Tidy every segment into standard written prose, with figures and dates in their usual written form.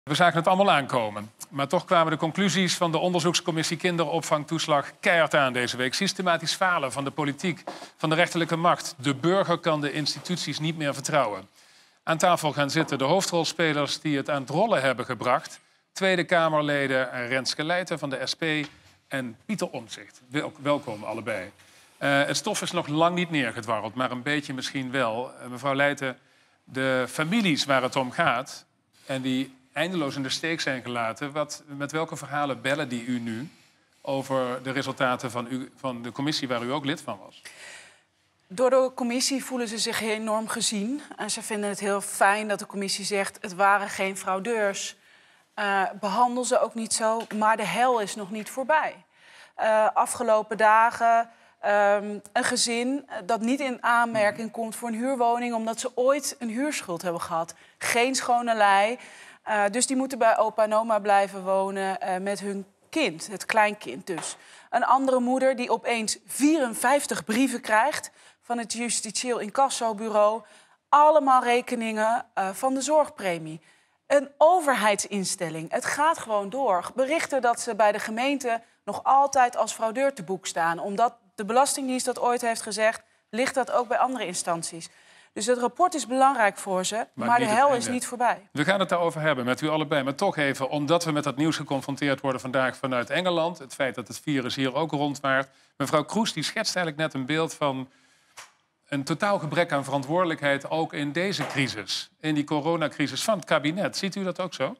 We zagen het allemaal aankomen. Maar toch kwamen de conclusies van de onderzoekscommissie kinderopvangtoeslag keihard aan deze week. Systematisch falen van de politiek, van de rechterlijke macht. De burger kan de instituties niet meer vertrouwen. Aan tafel gaan zitten de hoofdrolspelers die het aan het rollen hebben gebracht. Tweede Kamerleden Renske Leijten van de SP en Pieter Omtzigt. Welkom allebei. Het stof is nog lang niet neergedwarreld, maar een beetje misschien wel. Mevrouw Leijten, de families waar het om gaat en die eindeloos in de steek zijn gelaten, met welke verhalen bellen die u nu over de resultaten van de commissie waar u ook lid van was? Door de commissie voelen ze zich enorm gezien. En ze vinden het heel fijn dat de commissie zegt, het waren geen fraudeurs. Behandel ze ook niet zo, maar de hel is nog niet voorbij. Afgelopen dagen een gezin dat niet in aanmerking komt voor een huurwoning omdat ze ooit een huurschuld hebben gehad. Geen schone lei. Dus die moeten bij opa en oma blijven wonen met hun kind, het kleinkind dus. Een andere moeder die opeens 54 brieven krijgt van het justitieel incassobureau. Allemaal rekeningen van de zorgpremie. Een overheidsinstelling. Het gaat gewoon door. Berichten dat ze bij de gemeente nog altijd als fraudeur te boek staan. Omdat de Belastingdienst dat ooit heeft gezegd, ligt dat ook bij andere instanties. Dus het rapport is belangrijk voor ze, maar de hel is niet voorbij. We gaan het daarover hebben met u allebei. Maar toch even, omdat we met dat nieuws geconfronteerd worden vandaag vanuit Engeland. Het feit dat het virus hier ook rondwaart. Mevrouw Kroes die schetst eigenlijk net een beeld van een totaal gebrek aan verantwoordelijkheid ook in deze crisis. In die coronacrisis van het kabinet. Ziet u dat ook zo?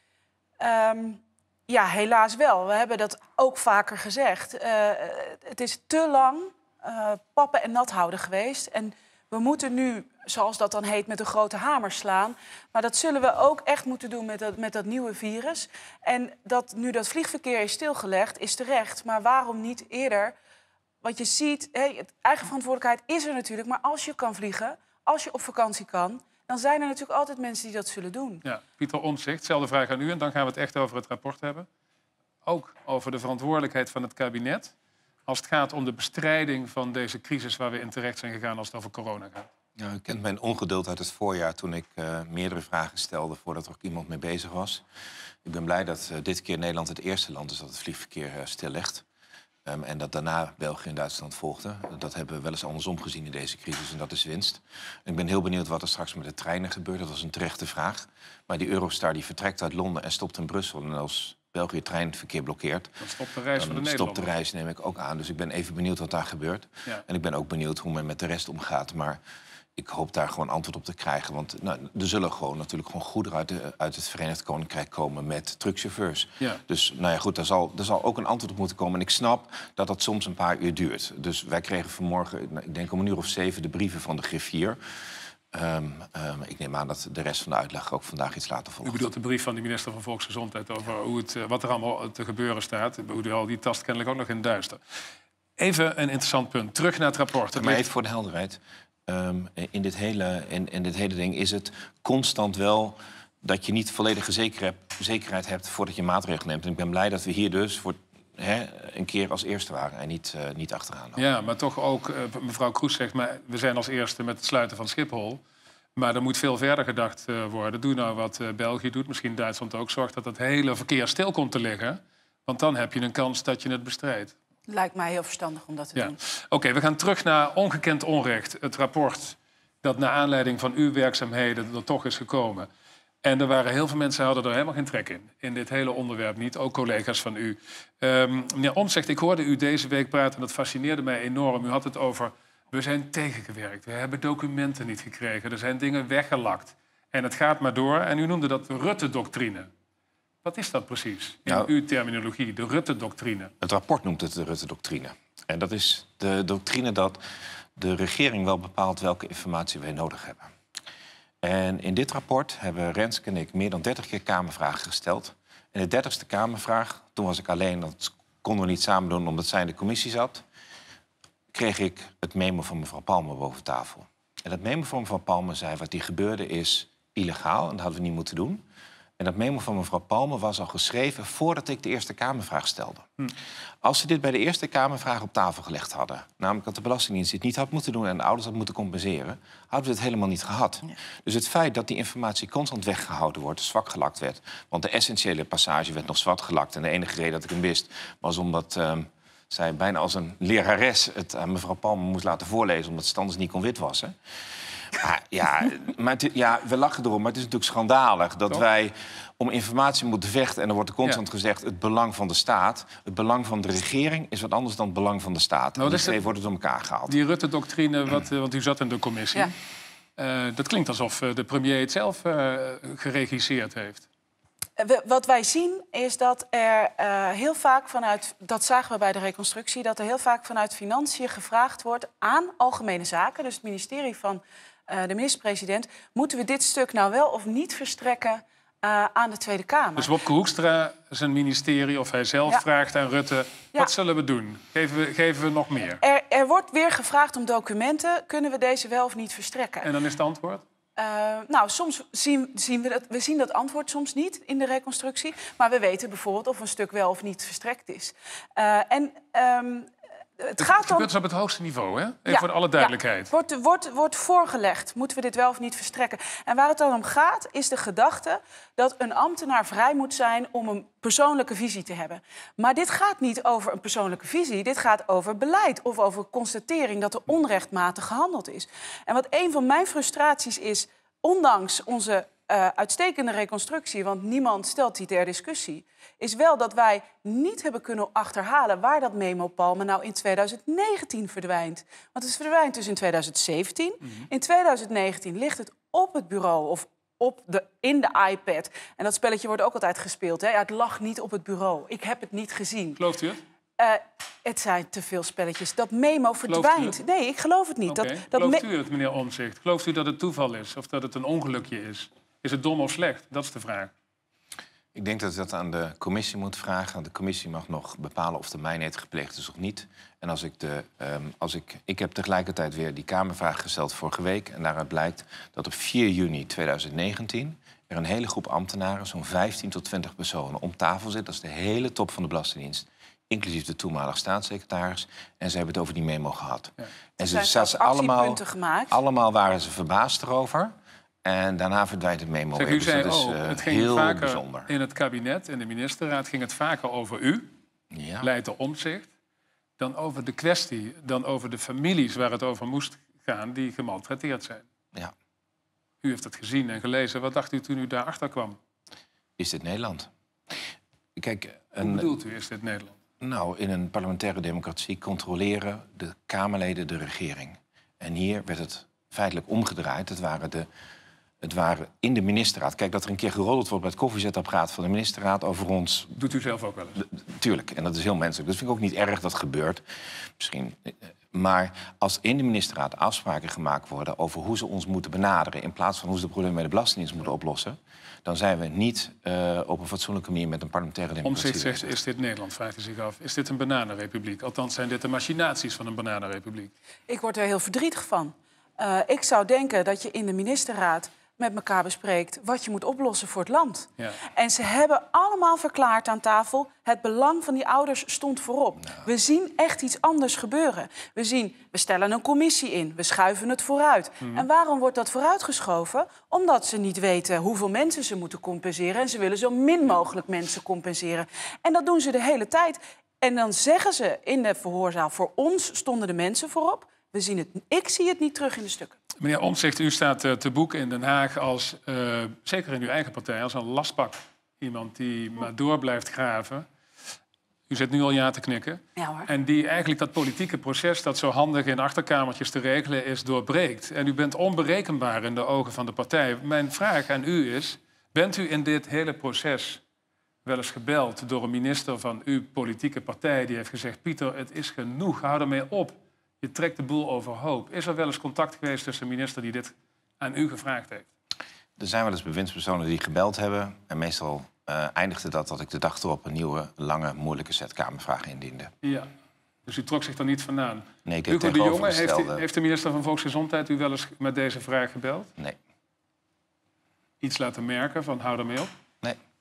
Ja, helaas wel. We hebben dat ook vaker gezegd. Het is te lang pappen en nat houden geweest. En we moeten nu, zoals dat dan heet, met een grote hamer slaan. Maar dat zullen we ook echt moeten doen met dat nieuwe virus. En dat nu dat vliegverkeer is stilgelegd, is terecht. Maar waarom niet eerder? Want je ziet, eigen verantwoordelijkheid is er natuurlijk. Maar als je kan vliegen, als je op vakantie kan, dan zijn er natuurlijk altijd mensen die dat zullen doen. Ja, Pieter Omtzigt, zelfde vraag aan u. En dan gaan we het echt over het rapport hebben. Ook over de verantwoordelijkheid van het kabinet als het gaat om de bestrijding van deze crisis waar we in terecht zijn gegaan als het over corona gaat. Ja, u kent mijn ongeduld uit het voorjaar toen ik meerdere vragen stelde voordat er ook iemand mee bezig was. Ik ben blij dat dit keer Nederland het eerste land is dat het vliegverkeer stillegt. En dat daarna België en Duitsland volgden. Dat hebben we wel eens andersom gezien in deze crisis en dat is winst. En ik ben heel benieuwd wat er straks met de treinen gebeurt. Dat was een terechte vraag. Maar die Eurostar die vertrekt uit Londen en stopt in Brussel. En als België het treinverkeer blokkeert, dan stopt de reis van de Nederlanders. Stopt de reis, neem ik ook aan. Dus ik ben even benieuwd wat daar gebeurt. Ja. En ik ben ook benieuwd hoe men met de rest omgaat. Maar ik hoop daar gewoon antwoord op te krijgen. Want er zullen natuurlijk goederen uit het Verenigd Koninkrijk komen met truckchauffeurs. Ja. Dus goed, daar zal ook een antwoord op moeten komen. En ik snap dat dat soms een paar uur duurt. Dus wij kregen vanmorgen, ik denk om 7:00, de brieven van de griffier. Ik neem aan dat de rest van de uitleg ook vandaag iets later volgt. U bedoelt de brief van de minister van Volksgezondheid over wat er allemaal te gebeuren staat. Die tast kennelijk ook nog in het duister. Even een interessant punt. Terug naar het rapport. Maar even voor de helderheid. In dit hele ding is het constant wel dat je niet volledige zekerheid hebt voordat je maatregelen neemt. En ik ben blij dat we hier dus een keer als eerste waren en niet achteraan. Ja, maar toch ook, mevrouw Kroes zegt, maar we zijn als eerste met het sluiten van Schiphol. Maar er moet veel verder gedacht worden. Doe nou wat België doet, misschien Duitsland ook. Zorg dat het hele verkeer stil komt te liggen. Want dan heb je een kans dat je het bestrijdt. Lijkt mij heel verstandig om dat te doen. Oké, we gaan terug naar Ongekend Onrecht. Het rapport dat naar aanleiding van uw werkzaamheden er toch is gekomen. En er waren heel veel mensen die hadden er helemaal geen trek in dit hele onderwerp niet. Ook collega's van u. Meneer Omtzigt, ik hoorde u deze week praten en dat fascineerde mij enorm. U had het over, we zijn tegengewerkt. We hebben documenten niet gekregen. Er zijn dingen weggelakt. En het gaat maar door. En u noemde dat de Rutte-doctrine. Wat is dat precies, in uw terminologie, de Rutte-doctrine? Het rapport noemt het de Rutte-doctrine. En dat is de doctrine dat de regering wel bepaalt welke informatie wij nodig hebben. En in dit rapport hebben Renske en ik meer dan 30 keer Kamervragen gesteld. En de 30ste Kamervraag, toen was ik alleen, dat konden we niet samen doen omdat zij in de commissie zat, kreeg ik het memo van mevrouw Palmer boven tafel. En dat memo van mevrouw Palmer zei, wat hier gebeurde is illegaal en dat hadden we niet moeten doen. En dat memo van mevrouw Palme was al geschreven voordat ik de Eerste Kamervraag stelde. Als ze dit bij de Eerste Kamervraag op tafel gelegd hadden, namelijk dat de Belastingdienst dit niet had moeten doen en de ouders had moeten compenseren, hadden we het helemaal niet gehad. Ja. Dus het feit dat die informatie constant weggehouden wordt, zwak gelakt werd, want de essentiële passage werd nog zwart gelakt en de enige reden dat ik hem wist was omdat zij bijna als een lerares het aan mevrouw Palme moest laten voorlezen omdat ze anders niet kon witwassen. We lachen erom, maar het is natuurlijk schandalig dat wij om informatie moeten vechten. En er wordt constant gezegd het belang van de staat. Het belang van de regering is wat anders dan het belang van de staat. Nou, die twee worden door elkaar gehaald. Die Rutte-doctrine, want u zat in de commissie. Ja. Dat klinkt alsof de premier het zelf geregisseerd heeft. Wat wij zien is dat er heel vaak vanuit, dat zagen we bij de reconstructie, dat er heel vaak vanuit Financiën gevraagd wordt aan Algemene Zaken, dus het ministerie van de minister-president, moeten we dit stuk nou wel of niet verstrekken aan de Tweede Kamer. Dus Wopke Hoekstra, zijn ministerie of hij zelf vraagt aan Rutte, wat zullen we doen? Geven we nog meer? Er wordt weer gevraagd om documenten, kunnen we deze wel of niet verstrekken? En dan is het antwoord? Soms we zien dat antwoord soms niet in de reconstructie. Maar we weten bijvoorbeeld of een stuk wel of niet verstrekt is. Het gebeurt dus op het hoogste niveau, hè? Even voor alle duidelijkheid. Wordt voorgelegd, moeten we dit wel of niet verstrekken? En waar het dan om gaat, is de gedachte dat een ambtenaar vrij moet zijn om een persoonlijke visie te hebben. Maar dit gaat niet over een persoonlijke visie. Dit gaat over beleid of over constatering dat er onrechtmatig gehandeld is. En wat een van mijn frustraties is, ondanks onze uitstekende reconstructie, want niemand stelt die ter discussie, is wel dat wij niet hebben kunnen achterhalen waar dat memo Palme nou in 2019 verdwijnt. Want het verdwijnt dus in 2017. In 2019 ligt het op het bureau of in de iPad. En dat spelletje wordt ook altijd gespeeld. Hè? Ja, het lag niet op het bureau. Ik heb het niet gezien. Gelooft u het? Het zijn te veel spelletjes. Dat memo verdwijnt. Nee, ik geloof het niet. Okay. Gelooft u het, meneer Omtzigt? Gelooft u dat het toeval is of dat het een ongelukje is? Is het dom of slecht? Dat is de vraag. Ik denk dat dat aan de commissie moet vragen. De commissie mag nog bepalen of de mijnheid gepleegd is of niet. En ik heb tegelijkertijd weer die Kamervraag gesteld vorige week. En daaruit blijkt dat op 4 juni 2019 er een hele groep ambtenaren, zo'n 15 tot 20 personen, om tafel zit. Dat is de hele top van de Belastingdienst. Inclusief de toenmalige staatssecretaris. En ze hebben het over die memo gehad. Ja. En ze zaten allemaal waren ze verbaasd erover. En daarna verdwijnt het memo weer. U zei dus dat is het ging heel vaker bijzonder. In het kabinet, in de ministerraad, ging het vaker over u, Leijten Omtzigt, dan over de kwestie, dan over de families waar het over moest gaan die gemaltreteerd zijn. Ja. U heeft het gezien en gelezen. Wat dacht u toen u daarachter kwam? Is dit Nederland? Kijk, Hoe bedoelt u, is dit Nederland? Nou, in een parlementaire democratie controleren de Kamerleden de regering. En hier werd het feitelijk omgedraaid. Het waren in de ministerraad. Kijk, dat er een keer geroddeld wordt bij het koffiezetapparaat van de ministerraad over ons. Doet u zelf ook wel eens? Tuurlijk, en dat is heel menselijk. Dat vind ik ook niet erg dat gebeurt. Misschien. Maar als in de ministerraad afspraken gemaakt worden over hoe ze ons moeten benaderen, in plaats van hoe ze de problemen met de Belastingdienst moeten oplossen, dan zijn we niet op een fatsoenlijke manier met een parlementaire democratie. Omtzigt zegt, is dit Nederland, vraagt hij zich af. Is dit een bananenrepubliek? Althans, zijn dit de machinaties van een bananenrepubliek? Ik word er heel verdrietig van. Ik zou denken dat je in de ministerraad met elkaar bespreekt wat je moet oplossen voor het land. Ja. En ze hebben allemaal verklaard aan tafel, het belang van die ouders stond voorop. Nou. We zien echt iets anders gebeuren. We stellen een commissie in, we schuiven het vooruit. En waarom wordt dat vooruitgeschoven? Omdat ze niet weten hoeveel mensen ze moeten compenseren. En ze willen zo min mogelijk mensen compenseren. En dat doen ze de hele tijd. En dan zeggen ze in de verhoorzaal, voor ons stonden de mensen voorop. Ik zie het niet terug in de stukken. Meneer Omtzigt, u staat te boek in Den Haag als, zeker in uw eigen partij, als een lastpak. Iemand die maar door blijft graven. U zit nu al ja te knikken. Ja, hoor. En die eigenlijk dat politieke proces dat zo handig in achterkamertjes te regelen is, doorbreekt. En u bent onberekenbaar in de ogen van de partij. Mijn vraag aan u is, bent u in dit hele proces wel eens gebeld door een minister van uw politieke partij die heeft gezegd, Pieter, het is genoeg, hou ermee op. Je trekt de boel overhoop. Is er wel eens contact geweest tussen een minister die dit aan u gevraagd heeft? Er zijn wel eens bewindspersonen die gebeld hebben. En meestal eindigde dat ik de dag erop een nieuwe, lange, moeilijke set Kamervragen indiende. Ja, dus u trok zich er niet vandaan. Nee, ik heb Hugo de Jonge, heeft de minister van Volksgezondheid u wel eens met deze vraag gebeld? Nee. Iets laten merken van hou ermee op? Nee.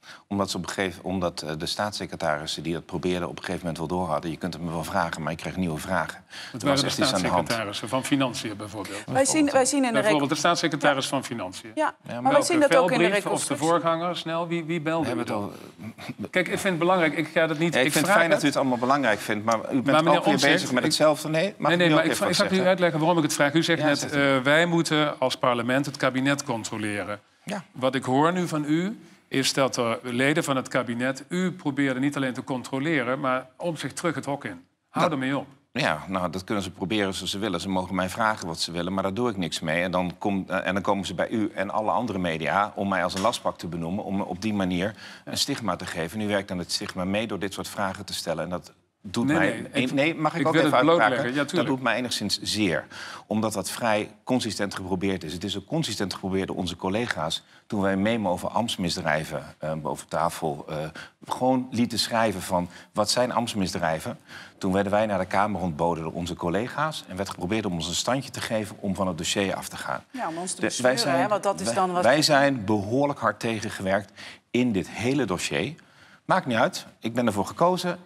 Omdat de staatssecretarissen die dat probeerden op een gegeven moment wel door hadden. Je kunt het me wel vragen, maar je krijgt nieuwe vragen. Het waren de staatssecretarissen van Financiën bijvoorbeeld. Wij zien in de bijvoorbeeld de staatssecretaris van Financiën. Ja, maar wij zien dat ook in de reconstructie. Of de voorganger, snel, wie belde u dan? Kijk, ik vind het belangrijk, ik ga dat niet... Ja, ik vind het fijn dat u het allemaal belangrijk vindt, maar u bent ook weer bezig met hetzelfde. Nee, maar ik zal u uitleggen waarom ik het vraag. U zegt net, wij moeten als parlement het kabinet controleren. Ja. Wat ik hoor nu van u is dat er leden van het kabinet u probeerden niet alleen te controleren, maar om zich terug het hok in. Hou ermee op. Ja, nou, dat kunnen ze proberen zoals ze willen. Ze mogen mij vragen wat ze willen, maar daar doe ik niks mee. En dan komen ze bij u en alle andere media om mij als een lastpak te benoemen, om op die manier een stigma te geven. En u werkt aan het stigma mee door dit soort vragen te stellen. En dat doet mij... mag ik ook even uitpraten? Ja, dat doet mij enigszins zeer. Omdat dat vrij consistent geprobeerd is. Het is ook consistent geprobeerd door onze collega's. Toen wij een memo over ambtsmisdrijven boven tafel gewoon lieten schrijven van wat zijn ambtsmisdrijven. Toen werden wij naar de Kamer ontboden door onze collega's. En werd geprobeerd om ons een standje te geven om van het dossier af te gaan. Ja, om ons te besturen, want dat is dan wat... Wij zijn behoorlijk hard tegengewerkt in dit hele dossier. Maakt niet uit. Ik ben ervoor gekozen.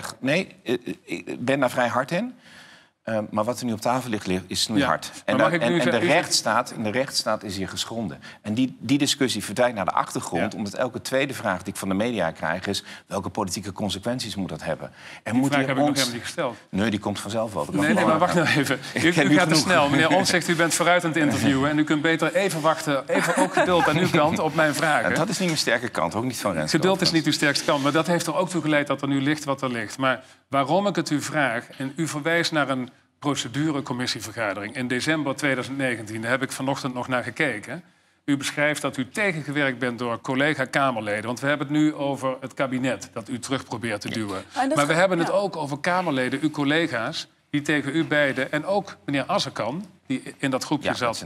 Ik ben daar vrij hard in. Maar wat er nu op tafel ligt, is snoeihard. En de rechtsstaat is hier geschonden. En die discussie verdwijnt naar de achtergrond. Omdat elke tweede vraag die ik van de media krijg is... welke politieke consequenties moet dat hebben? Die vraag heb ik nog helemaal niet gesteld. Nee, die komt vanzelf wel. Nee, maar wacht nou even. U gaat te snel. Meneer Omtzigt, u bent vooruit aan het interviewen. En u kunt beter even wachten. Even ook geduld aan uw kant op mijn vragen. Dat is niet mijn sterke kant, ook niet van Renske. Geduld is niet uw sterkste kant. Maar dat heeft er ook toe geleid dat er nu ligt wat er ligt. Maar waarom ik het u vraag... en u verwijst naar een procedurecomissievergadering in december 2019. Daar heb ik vanochtend nog naar gekeken. U beschrijft dat u tegengewerkt bent door collega-Kamerleden. Want we hebben het nu over het kabinet dat u terug probeert te duwen. Maar we hebben het ook over Kamerleden, uw collega's... die tegen u beiden, en ook meneer Azarkan... die in dat groepje zat,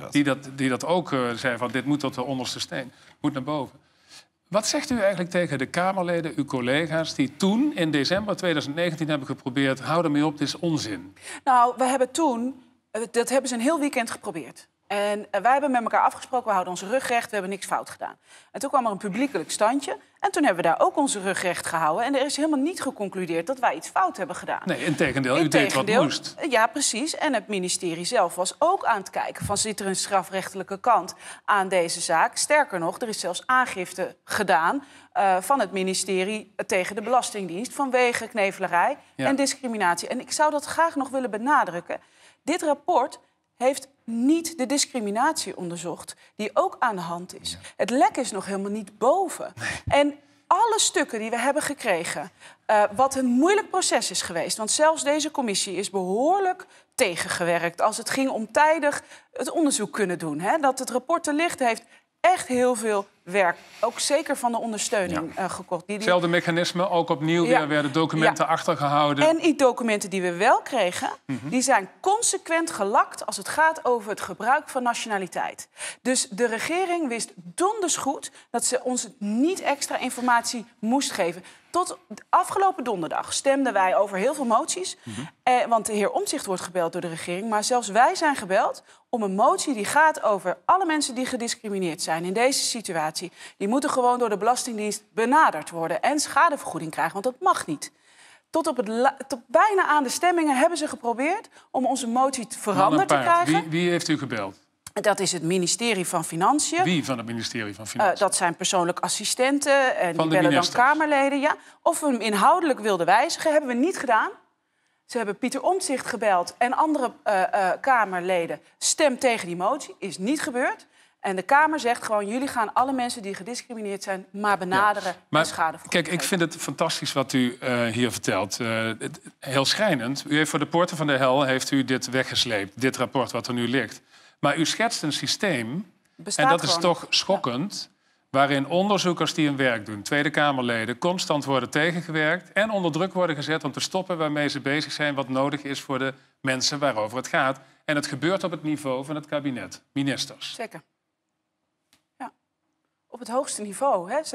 die dat ook zei van... dit moet tot de onderste steen, moet naar boven. Wat zegt u eigenlijk tegen de Kamerleden, uw collega's... die toen, in december 2019, hebben geprobeerd... hou ermee op, dit is onzin? Nou, we hebben toen... dat hebben ze een heel weekend geprobeerd. En wij hebben met elkaar afgesproken, we houden onze rug recht... we hebben niks fout gedaan. En toen kwam er een publiekelijk standje... en toen hebben we daar ook onze rug recht gehouden... en er is helemaal niet geconcludeerd dat wij iets fout hebben gedaan. Nee, integendeel, u deed wat moest. Ja, precies. En het ministerie zelf was ook aan het kijken... van zit er een strafrechtelijke kant aan deze zaak. Sterker nog, er is zelfs aangifte gedaan... van het ministerie tegen de Belastingdienst... vanwege knevelerij en discriminatie. En ik zou dat graag nog willen benadrukken. Dit rapport heeft niet de discriminatie onderzocht... die ook aan de hand is. Ja. Het lek is nog helemaal niet boven. Nee. En alle stukken die we hebben gekregen... wat een moeilijk proces is geweest... want zelfs deze commissie is behoorlijk tegengewerkt... als het ging om tijdig het onderzoek kunnen doen. Hè? Dat het rapport er ligt heeft echt heel veel werk. Ook zeker van de ondersteuning gekocht. Hetzelfde mechanisme, ook opnieuw weer werden documenten achtergehouden. En die documenten die we wel kregen... die zijn consequent gelakt als het gaat over het gebruik van nationaliteit. Dus de regering wist donders goed... dat ze ons niet extra informatie moest geven. Tot afgelopen donderdag stemden wij over heel veel moties. Want de heer Omtzigt wordt gebeld door de regering. Maar zelfs wij zijn gebeld om een motie die gaat over alle mensen die gediscrimineerd zijn in deze situatie. Die moeten gewoon door de Belastingdienst benaderd worden en schadevergoeding krijgen, want dat mag niet. Tot bijna aan de stemmingen hebben ze geprobeerd om onze motie veranderd te krijgen. Wie heeft u gebeld? Dat is het ministerie van Financiën. Wie van het ministerie van Financiën? Dat zijn persoonlijk assistenten en die bellen dan Kamerleden. Ja. Of we hem inhoudelijk wilden wijzigen, hebben we niet gedaan. Ze hebben Pieter Omtzigt gebeld en andere Kamerleden. Stem tegen die motie, is niet gebeurd. En de Kamer zegt gewoon, jullie gaan alle mensen die gediscrimineerd zijn... maar benaderen en schadevergoeding. Kijk, ik vind het fantastisch wat u hier vertelt. Heel schrijnend. U heeft voor de poorten van de hel heeft u dit weggesleept. Dit rapport wat er nu ligt. Maar u schetst een systeem, en dat is toch schokkend... waarin onderzoekers die hun werk doen, Tweede Kamerleden... constant worden tegengewerkt en onder druk worden gezet... om te stoppen waarmee ze bezig zijn... wat nodig is voor de mensen waarover het gaat. En het gebeurt op het niveau van het kabinet, ministers. Zeker. Ja. Op het hoogste niveau, hè,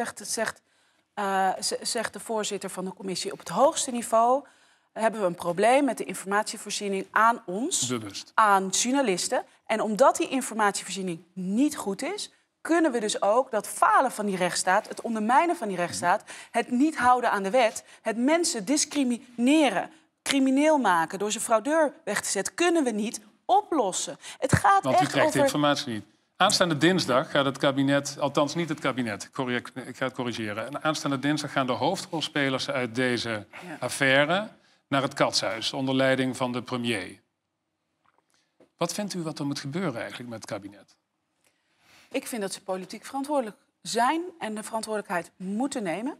zegt de voorzitter van de commissie. Op het hoogste niveau hebben we een probleem met de informatievoorziening aan ons... Bewust. Aan journalisten. En omdat die informatievoorziening niet goed is... kunnen we dus ook dat falen van die rechtsstaat, het ondermijnen van die rechtsstaat, het niet houden aan de wet, het mensen discrimineren, crimineel maken door ze fraudeur weg te zetten, kunnen we niet oplossen. Het gaat Want echt u krijgt over... de informatie niet. Aanstaande dinsdag gaat het kabinet, althans niet het kabinet, ik ga het corrigeren. En aanstaande dinsdag gaan de hoofdrolspelers uit deze affaire naar het katshuis onder leiding van de premier. Wat vindt u wat er moet gebeuren eigenlijk met het kabinet? Ik vind dat ze politiek verantwoordelijk zijn en de verantwoordelijkheid moeten nemen.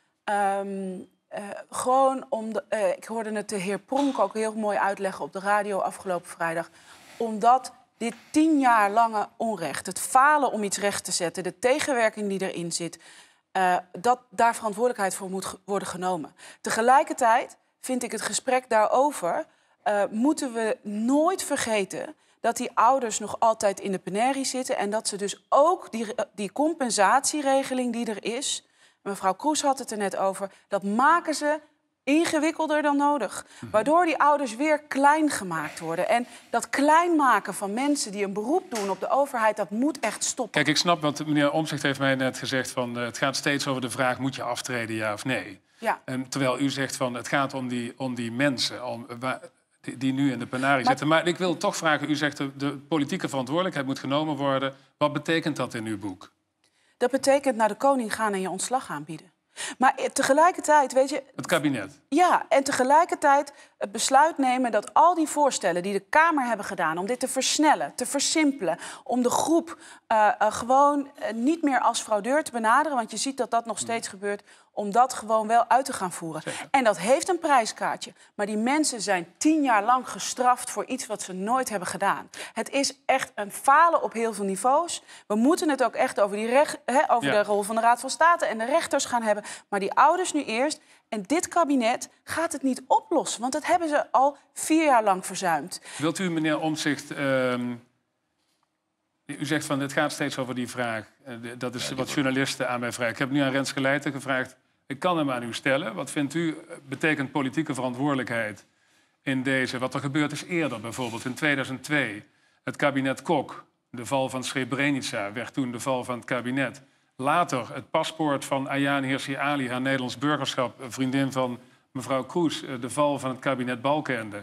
Ik hoorde het de heer Pronk ook heel mooi uitleggen op de radio afgelopen vrijdag. Omdat dit 10 jaar lange onrecht, het falen om iets recht te zetten, de tegenwerking die erin zit, dat daar verantwoordelijkheid voor moet worden genomen. Tegelijkertijd vind ik het gesprek daarover, moeten we nooit vergeten dat die ouders nog altijd in de penarie zitten en dat ze dus ook die compensatieregeling die er is, mevrouw Kroes had het er net over, dat maken ze ingewikkelder dan nodig. Waardoor die ouders weer klein gemaakt worden. En dat klein maken van mensen die een beroep doen op de overheid, dat moet echt stoppen. Kijk, ik snap wat meneer Omtzigt heeft mij net gezegd. Het gaat steeds over de vraag, moet je aftreden, ja of nee? Ja. Terwijl u zegt, het gaat om die mensen die nu in de penarie zitten. Maar ik wil toch vragen, u zegt de politieke verantwoordelijkheid moet genomen worden. Wat betekent dat in uw boek? Dat betekent naar de koning gaan en je ontslag aanbieden. Maar tegelijkertijd, weet je... Het kabinet. Ja, en tegelijkertijd het besluit nemen dat al die voorstellen die de Kamer hebben gedaan om dit te versnellen, te versimpelen, om de groep gewoon niet meer als fraudeur te benaderen, want je ziet dat dat nog steeds gebeurt, om dat gewoon wel uit te gaan voeren. Zeker. En dat heeft een prijskaartje. Maar die mensen zijn 10 jaar lang gestraft voor iets wat ze nooit hebben gedaan. Het is echt een falen op heel veel niveaus. We moeten het ook echt over, de rol van de Raad van State en de rechters gaan hebben. Maar die ouders nu eerst. En dit kabinet gaat het niet oplossen. Want dat hebben ze al 4 jaar lang verzuimd. Wilt u, meneer Omtzigt... U zegt het gaat steeds over die vraag. Dat is wat journalisten aan mij vragen. Ik heb nu aan Renske Leijten gevraagd. Ik kan hem aan u stellen. Wat vindt u betekent politieke verantwoordelijkheid in deze? Wat er gebeurd is eerder, bijvoorbeeld in 2002. Het kabinet Kok, de val van Srebrenica, werd toen de val van het kabinet. Later het paspoort van Ayaan Hirsi Ali, haar Nederlands burgerschap, vriendin van mevrouw Kroes, de val van het kabinet Balkenende.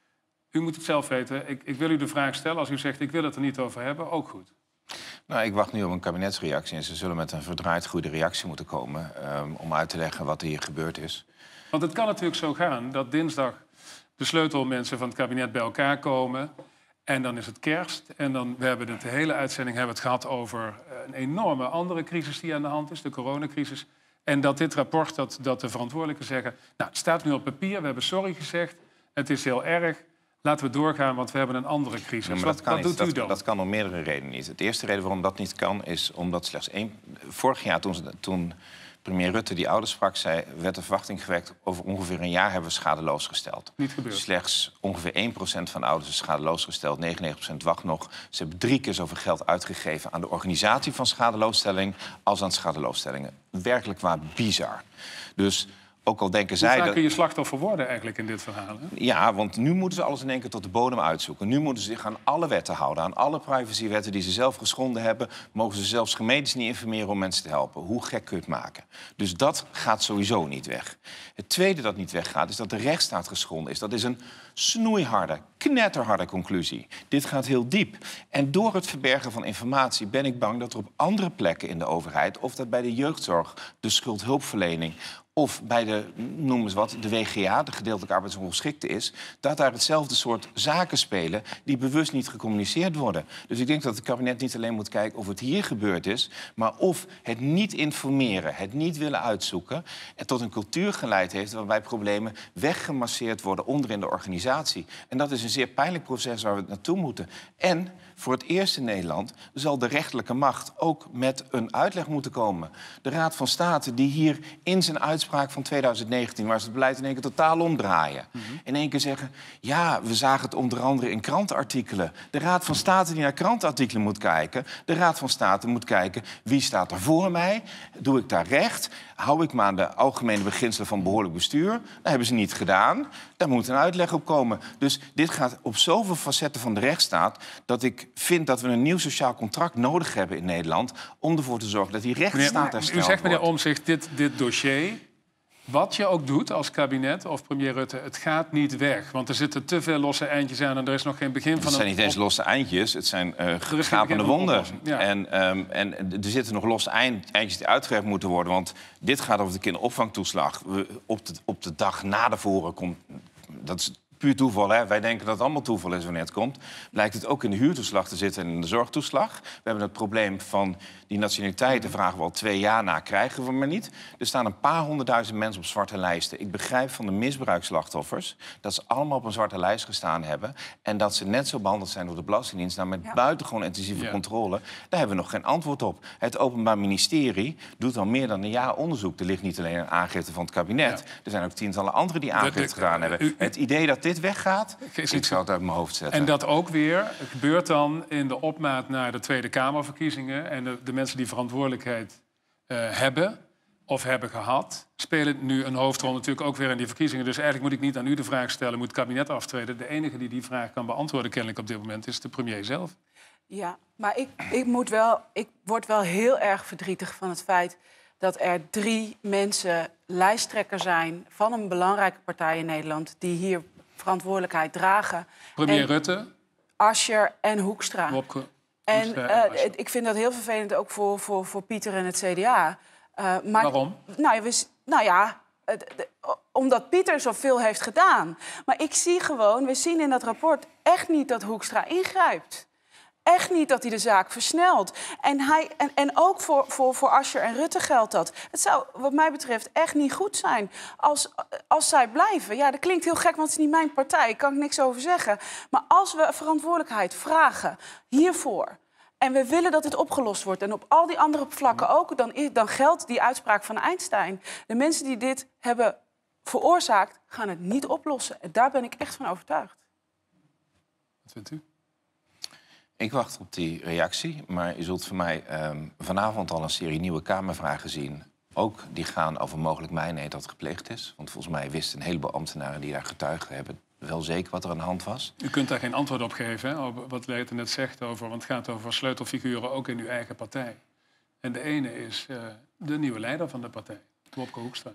U moet het zelf weten. Ik wil u de vraag stellen. Als u zegt, ik wil het er niet over hebben, ook goed. Nou, ik wacht nu op een kabinetsreactie. En ze zullen met een verdraaid goede reactie moeten komen om uit te leggen wat er hier gebeurd is. Want het kan natuurlijk zo gaan dat dinsdag de sleutelmensen van het kabinet bij elkaar komen. En dan is het kerst. En dan, we hebben de hele uitzending hebben het gehad over een enorme andere crisis die aan de hand is. De coronacrisis. En dat dit rapport, dat de verantwoordelijken zeggen... Nou, het staat nu op papier, we hebben sorry gezegd. Het is heel erg. Laten we doorgaan, want we hebben een andere crisis. Ja, wat doet u dan? Dat kan om meerdere redenen niet. De eerste reden waarom dat niet kan, is omdat slechts vorig jaar, toen premier Rutte die ouders sprak, werd de verwachting gewekt... over ongeveer een jaar hebben we schadeloos gesteld. Niet gebeurd. Slechts ongeveer 1% van de ouders is schadeloos gesteld. 99% wacht nog. Ze hebben 3 keer zoveel geld uitgegeven aan de organisatie van schadeloosstelling als aan schadeloosstellingen. Werkelijk waar bizar. Dus... Ook al denken zij... Hoe kun je slachtoffer worden eigenlijk in dit verhaal? Hè? Ja, want nu moeten ze alles in één keer tot de bodem uitzoeken. Nu moeten ze zich aan alle wetten houden. Aan alle privacywetten die ze zelf geschonden hebben... mogen ze zelfs gemeentes niet informeren om mensen te helpen. Hoe gek kun je het maken? Dus dat gaat sowieso niet weg. Het tweede dat niet weggaat is dat de rechtsstaat geschonden is. Dat is een snoeiharde, knetterharde conclusie. Dit gaat heel diep. En door het verbergen van informatie ben ik bang dat er op andere plekken in de overheid... of dat bij de jeugdzorg, de schuldhulpverlening... of bij de, noem eens wat, de WGA, de gedeeltelijke arbeidsongeschikte is... dat daar hetzelfde soort zaken spelen die bewust niet gecommuniceerd worden. Dus ik denk dat het kabinet niet alleen moet kijken of het hier gebeurd is... maar of het niet informeren, het niet willen uitzoeken... en tot een cultuur geleid heeft waarbij problemen weggemasseerd worden onderin de organisatie. En dat is een zeer pijnlijk proces waar we naartoe moeten. En voor het eerst in Nederland zal de rechterlijke macht ook met een uitleg moeten komen. De Raad van State die hier in zijn uitspraak van 2019... waar ze het beleid in één keer totaal omdraaien. In één keer zeggen, ja, we zagen het onder andere in krantenartikelen. De Raad van State die naar krantenartikelen moet kijken. De Raad van State moet kijken, wie staat er voor mij? Doe ik daar recht? hou ik me aan de algemene beginselen van behoorlijk bestuur. Dat hebben ze niet gedaan. Daar moet een uitleg op komen. Dus dit gaat op zoveel facetten van de rechtsstaat... dat ik vind dat we een nieuw sociaal contract nodig hebben in Nederland... om ervoor te zorgen dat die rechtsstaat hersteld wordt. U zegt, meneer Omtzigt, dit dossier... Wat je ook doet als kabinet of premier Rutte, het gaat niet weg. Want er zitten te veel losse eindjes aan en er is nog geen begin van... Het zijn niet eens losse eindjes, het zijn gapende wonden. Ja. En er zitten nog losse eindjes die uitgewerkt moeten worden. Want dit gaat over de kinderopvangtoeslag. Op de dag na de voren komt... Dat is puur toeval, hè? Wij denken dat het allemaal toeval is wanneer het komt. Blijkt het ook in de huurtoeslag te zitten en in de zorgtoeslag. We hebben het probleem van die nationaliteiten, vragen we al 2 jaar na, krijgen we maar niet. Er staan een paar 100.000 mensen op zwarte lijsten. Ik begrijp van de misbruiksslachtoffers dat ze allemaal op een zwarte lijst gestaan hebben... en dat ze net zo behandeld zijn door de Belastingdienst... nou, met buitengewoon intensieve controle. Daar hebben we nog geen antwoord op. Het Openbaar Ministerie doet al meer dan een jaar onderzoek. Er ligt niet alleen een aangifte van het kabinet. Er zijn ook tientallen anderen die aangifte gedaan hebben. Het idee dat dit weggaat, ik zou het uit mijn hoofd zetten. En dat ook weer gebeurt dan in de opmaat naar de Tweede Kamerverkiezingen... en de mensen die verantwoordelijkheid hebben of hebben gehad... spelen nu een hoofdrol natuurlijk ook weer in die verkiezingen. Dus eigenlijk moet ik niet aan u de vraag stellen, moet het kabinet aftreden? De enige die vraag kan beantwoorden kennelijk op dit moment is de premier zelf. Ja, maar ik word wel heel erg verdrietig van het feit... dat er 3 mensen lijsttrekker zijn van een belangrijke partij in Nederland... die hier verantwoordelijkheid dragen. Premier Rutte. Asscher en Hoekstra. Wopke. Ik vind dat heel vervelend ook voor Pieter en het CDA. Maar, waarom? Omdat Pieter zoveel heeft gedaan. Maar ik zie gewoon, we zien in dat rapport echt niet dat Hoekstra ingrijpt. Echt niet dat hij de zaak versnelt. En ook voor Asscher en Rutte geldt dat. Het zou wat mij betreft echt niet goed zijn als zij blijven. Ja, dat klinkt heel gek, want het is niet mijn partij. Daar kan ik niks over zeggen. Maar als we verantwoordelijkheid vragen hiervoor... en we willen dat het opgelost wordt... en op al die andere vlakken ook... dan geldt die uitspraak van Einstein. De mensen die dit hebben veroorzaakt... gaan het niet oplossen. En daar ben ik echt van overtuigd. Wat vindt u? Ik wacht op die reactie, maar je zult van mij vanavond al een serie nieuwe Kamervragen zien. Ook die gaan over mogelijk mijnheid dat gepleegd is. Want volgens mij wisten een heleboel ambtenaren die daar getuigen hebben... wel zeker wat er aan de hand was. U kunt daar geen antwoord op geven, hè, over wat Leijten net zegt over... want het gaat over sleutelfiguren ook in uw eigen partij. En de ene is de nieuwe leider van de partij, Wopke Hoekstra.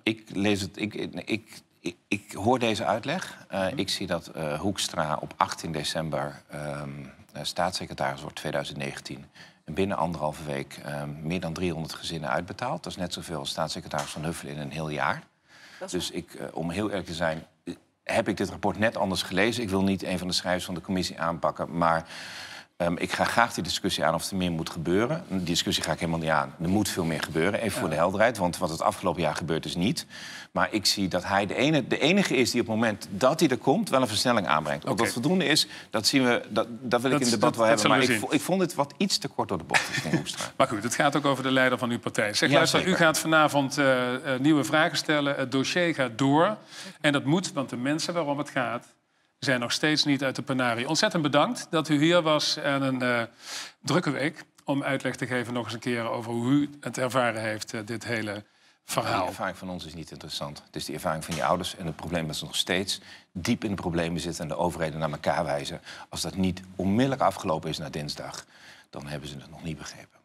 Ik hoor deze uitleg. Ik zie dat Hoekstra op 18 december... staatssecretaris wordt 2019. En binnen 1,5 week meer dan 300 gezinnen uitbetaald. Dat is net zoveel als staatssecretaris Van Huffelen in een heel jaar. Dus om heel eerlijk te zijn, heb ik dit rapport net anders gelezen. Ik wil niet een van de schrijvers van de commissie aanpakken, maar... ik ga graag die discussie aan of er meer moet gebeuren. Die discussie ga ik helemaal niet aan. Er moet veel meer gebeuren, even voor de helderheid. Want wat het afgelopen jaar gebeurd is niet. Maar ik zie dat hij de enige is die op het moment dat hij er komt... wel een versnelling aanbrengt. Of dat voldoende is, dat zien we. Dat wil ik in het debat wel hebben. Maar ik vond het wat iets te kort door de bocht. Maar goed, het gaat ook over de leider van uw partij. Zeg, luister, u gaat vanavond nieuwe vragen stellen. Het dossier gaat door. En dat moet, want de mensen waarom het gaat... zijn nog steeds niet uit de penarie. Ontzettend bedankt dat u hier was en een drukke week... om uitleg te geven nog eens een keer over hoe u het ervaren heeft, dit hele verhaal. De ervaring van ons is niet interessant. Het is de ervaring van die ouders en het probleem dat ze nog steeds... diep in de problemen zitten en de overheden naar elkaar wijzen. Als dat niet onmiddellijk afgelopen is na dinsdag, dan hebben ze het nog niet begrepen.